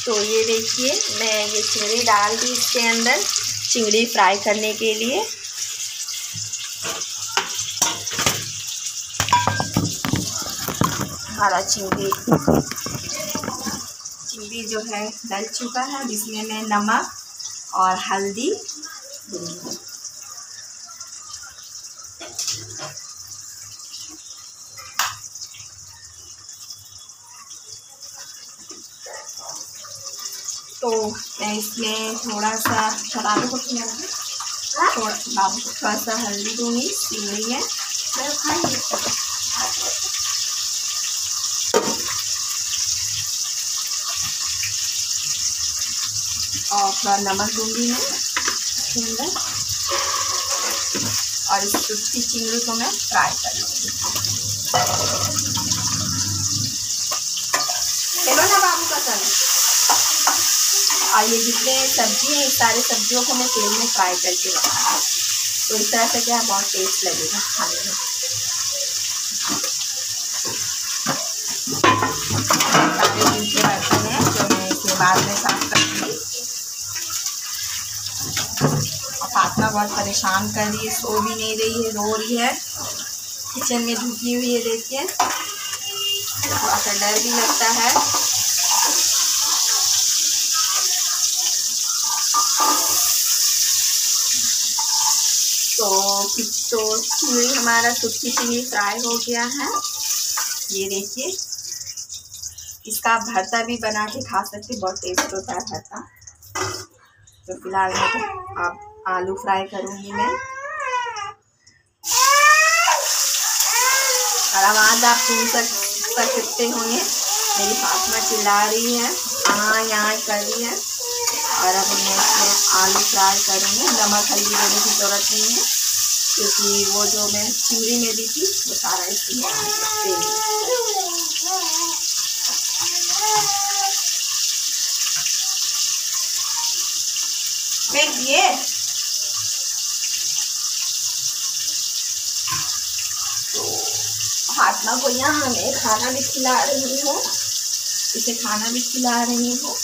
तो ये देखिए मैं ये चिंगड़ी डाल दी इसके अंदर, चिंगड़ी फ्राई करने के लिए। हमारा चिंगड़ी जो है डल चुका है, जिसमें मैं नमक और हल्दी दूँगी। तो मैं इसमें थोड़ा सा शराबे को थोड़ा सा हल्दी दूँगी चिंगड़ी में, और थोड़ा नमक दूँगी मैं इसके अंदर, और इस सूखी चिंगड़ी को मैं फ्राई कर लूँगी। चलो ना बाबू का सन। और ये जितने सब्जी हैं, इस सारे सब्जियों को मैं तेल में फ्राई करके रखूँगी, तो इस तरह से क्या बहुत टेस्ट लगेगा खाने में। सारे नीचे बर्तन हैं जो मैं इसके बाद में साफ करूँगी। और फातिमा बहुत परेशान कर रही है, सो भी नहीं रही है, रो रही है, किचन में ढुकी हुई है। देखिए थोड़ा सा डर भी लगता है। तो चिंगड़ी हमारा सूखी चिंगड़ी फ्राई हो गया है। ये देखिए, इसका भरता भी बना के खा सकते, बहुत टेस्ट होता है भरता। तो फिलहाल मैं अब आलू फ्राई करूँगी मैं। और आवाज़ आप सुन सकते होंगे, मेरी फातिमा चिल्ला रही है, हाँ यहाँ कर रही है। और अब मैं इसमें आलू फ्राई करूँगी। नमक हल्दी देने की ज़रूरत नहीं है, क्योंकि वो जो मैं चिंगड़ी में दी थी वो सारा इसमें तेल में। फेंक दिए। तो फातिमा को यहाँ मैं खाना भी खिला रही हूँ, इसे खाना भी खिला रही हूँ,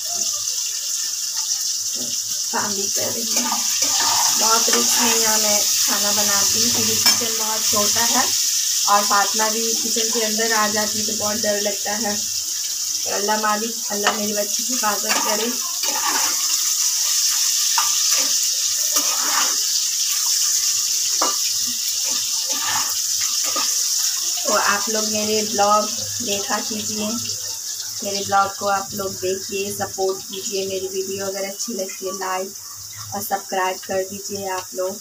काम भी कर रही हूँ। बहुत रिस्क में यहाँ मैं खाना बनाती हूँ, क्योंकि किचन बहुत छोटा है और फातिमा भी किचन के अंदर आ जाती तो बहुत डर लगता है। तो अल्लाह मालिक, अल्लाह मेरी बच्ची की हिफाजत करे। तो आप लोग मेरे ब्लॉग देखा कीजिए, मेरे ब्लॉग को आप लोग देखिए, सपोर्ट कीजिए। मेरी वीडियो अगर अच्छी लगती है लाइक और सब्सक्राइब कर दीजिए आप लोग।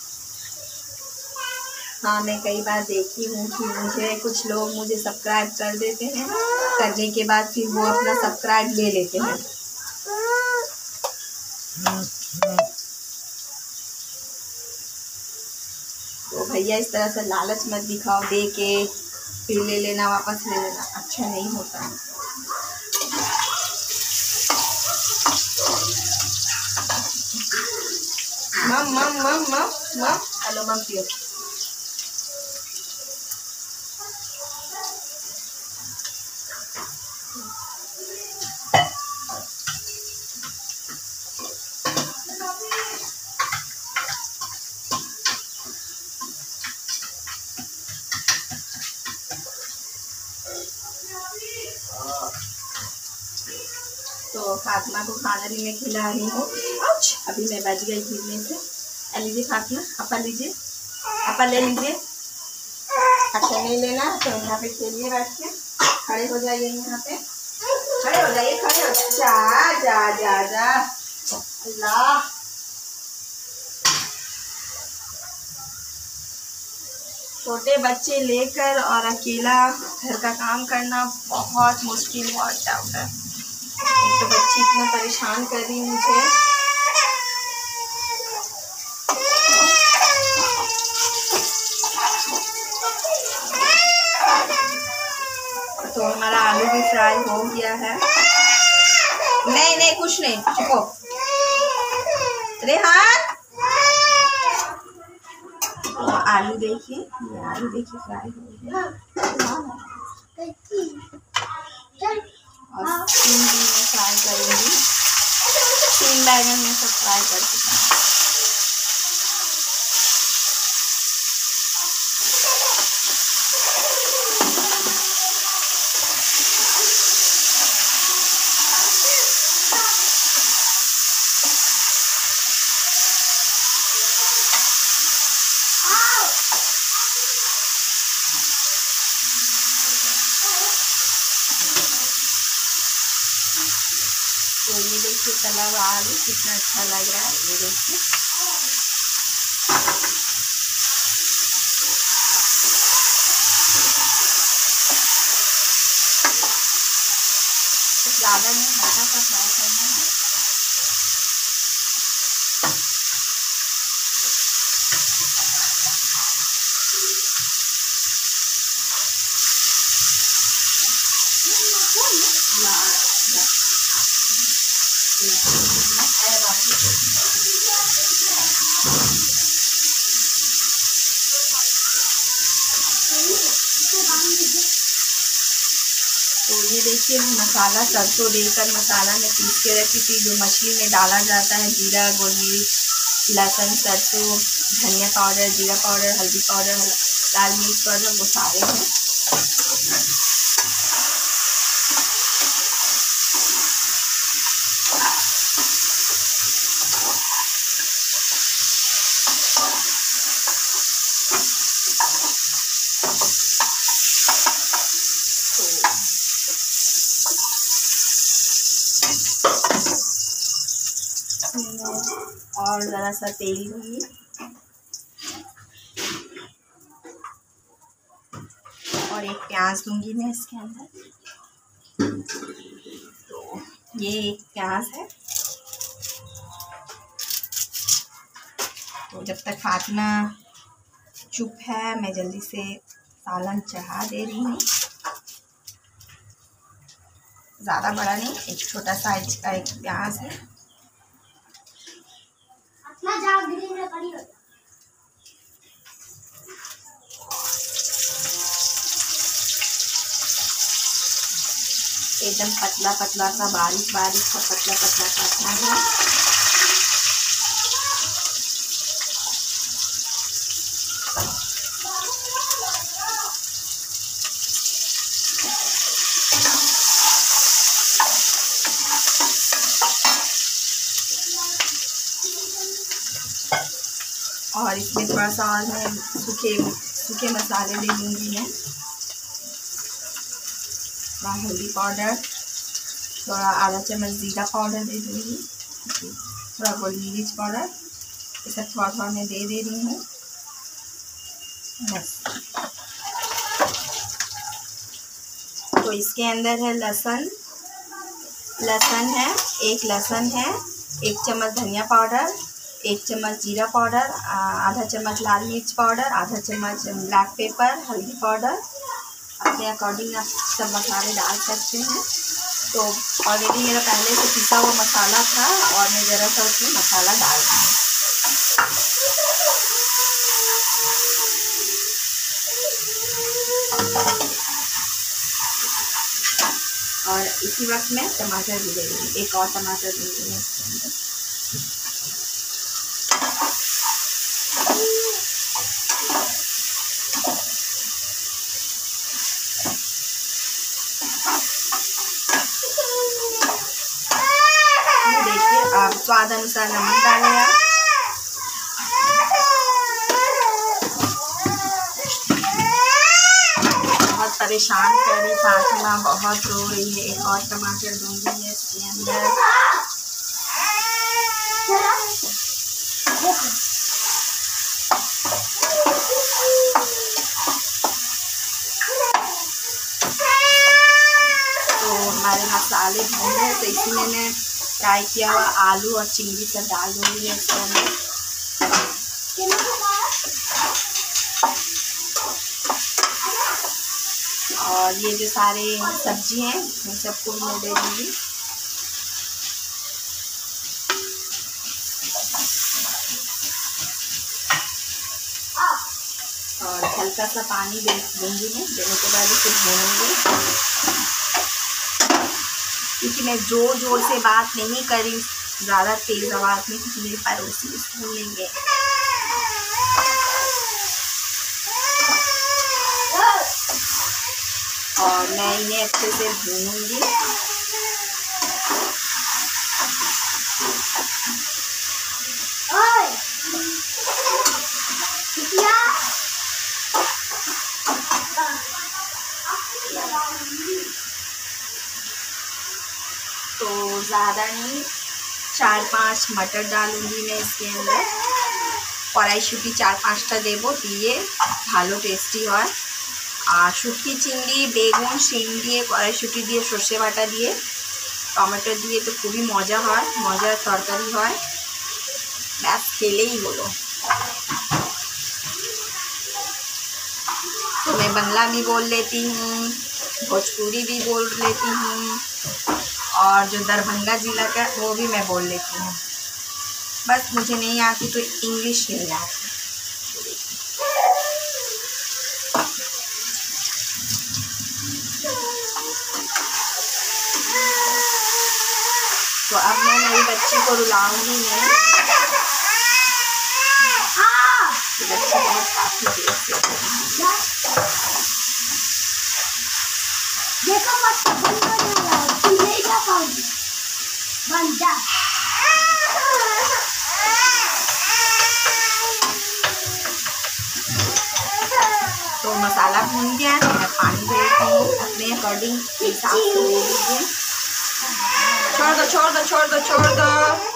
हाँ, मैं कई बार देखी हूँ कि कुछ लोग मुझे सब्सक्राइब कर देते हैं, करने के बाद फिर वो अपना सब्सक्राइब ले लेते हैं। तो भैया इस तरह से लालच मत दिखाओ, दे के फिर ले लेना, वापस ले लेना, अच्छा नहीं होता है। मम मम मम मम मम, हेलो मम पियो। तो फातिमा को खाना भी मैं खिला रही हूँ। अभी मैं बच गई गिरने से। लीजिए फातिमा, अपा लीजिए, अपा ले लीजिए। अच्छा नहीं लेना तो यहाँ पे खेलिए, बैठ के खड़े हो जाइए, यहाँ पे खड़े हो जाइए, खड़े हो जाइए। जा जा जा जा, अल्लाह। छोटे बच्चे लेकर और अकेला घर का काम करना बहुत मुश्किल, बहुत टफ है। एक तो बच्ची इतना परेशान कर रही है मुझे। तो हमारा आलू भी फ्राई हो गया है। नहीं नहीं कुछ नहीं, चुपो रेहान। तो आलू देखिए, ये आलू देखिए फ्राई हो गया और चिंगड़ी में फ्राई कर बैंगन में सब फ्राई कर चुका है। तो ये देखिए तला हुआ आलू कितना अच्छा लग रहा है, ये देखिए। ज़्यादा नहीं, हल्का सा फ्राई करना है। तो ये देखिए मसाला सरसों देकर मसाला में पीस के रखी थी, जो मछली में डाला जाता है, जीरा, गोल मिर्च, लहसुन, सरसों, धनिया पाउडर, जीरा पाउडर, हल्दी पाउडर, लाल मिर्च पाउडर, वो सारे हैं। और ज़रा सा तेल दूँगी और एक प्याज दूँगी मैं इसके अंदर। तो ये एक प्याज है। तो जब तक फातिमा चुप है, मैं जल्दी से सालन चढ़ा दे रही हूँ। ज़्यादा बड़ा नहीं, एक छोटा साइज का एक प्याज है। एकदम पतला पतला सा, बारीक बारीक सा, पतला पतला काटना है। और इसमें थोड़ा सा और मैं सूखे मसाले दे दूँगी मैं। थोड़ा हल्दी पाउडर, थोड़ा आधा चम्मच जीरा पाउडर दे दूँगी, थोड़ा गोल मिर्च पाउडर, ये सब थोड़ा थोड़ा मैं दे रही हूँ बस। तो इसके अंदर है लहसुन है, एक लहसुन है, 1 चम्मच धनिया पाउडर, 1 चम्मच जीरा पाउडर, आधा चम्मच लाल मिर्च पाउडर, आधा चम्मच ब्लैक पेपर, हल्दी पाउडर। अपने अकॉर्डिंग आप सब मसाले डाल सकते हैं। तो ऑलरेडी मेरा पहले से पिसा हुआ मसाला था और मैं ज़रा सा उसमें मसाला डाल दूँ। और इसी वक्त में टमाटर भी दे दूँगी, एक और टमाटर दूँगी मैं इसके अंदर। देखिए आप स्वाद अनुसार नमक डालें आप। बहुत परेशान कर रही फातिमा, बहुत रो रही है। एक और टमाटर दूंगी मैं इसके अंदर। तो हमारे मसाले भून रहे, तो इसी में मैं फ्राई किया हुआ आलू और चिंगी सब डाल दूँगी इसके अंदर। और ये जो सारे सब्जी हैं इन सबको मैं दे दूँगी। और हल्का सा पानी दे दूँगी मैं, देने के बाद इसे भूनूँगी। क्योंकि मैं ज़ोर ज़ोर से बात नहीं कर रही ज़्यादा तेज़ आवाज़ में क्योंकि मेरे पड़ोसी स्कूल लेंगे। और मैं इन्हें अच्छे से भूनूंगी। तो ज़्यादा नहीं, 4-5 मटर डालूंगी मैं इसके अंदर। কড়াইশুঁটি 4-5টা দেবো, দিয়ে ভালো টেস্টি হয়। আর শুটকি চিংড়ি, বেগুন, শিম দিয়ে, কড়াইশুঁটি দিয়ে, সর্ষে বাটা দিয়ে, টমেটো দিয়ে তো খুবই মজা হয়, মজার তরকারি হয়। ব্যাস খেলেই হলো। तो मैं बंगला भी बोल लेती हूँ, भोजपुरी भी बोल लेती हूँ, और जो दरभंगा ज़िला का वो भी मैं बोल लेती हूँ। बस मुझे नहीं आती तो इंग्लिश नहीं आती। तो अब मैं मेरी बच्ची को रुलाऊंगी नहीं। बच्ची बहुत काफ़ी देर से देखो मत बंद हो जाएगा, तू नहीं जा पाओगी, बंद जा। तो मसाला भून गया है, मैं पानी दे देती हूँ अपने अकॉर्डिंग हिसाब से ले लीजिए। छोड़ दो छोड़ दो छोड़ दो छोड़ दो।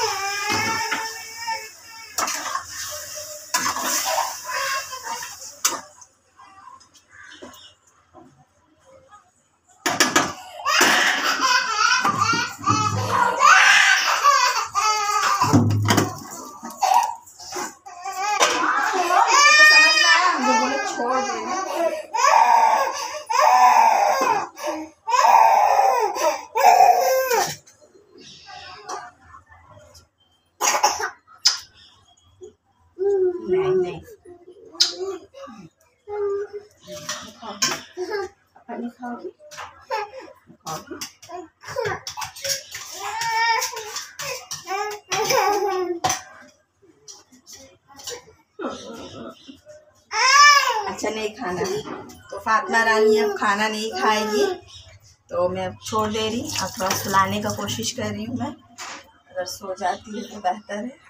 नहीं अपनी खाओगी अच्छा नहीं खाना, तो फातिमा रानी अब खाना नहीं खाएगी, तो मैं अब छोड़ दे रही। अब थोड़ा सुलाने का कोशिश कर रही हूँ मैं, अगर सो जाती है तो बेहतर है।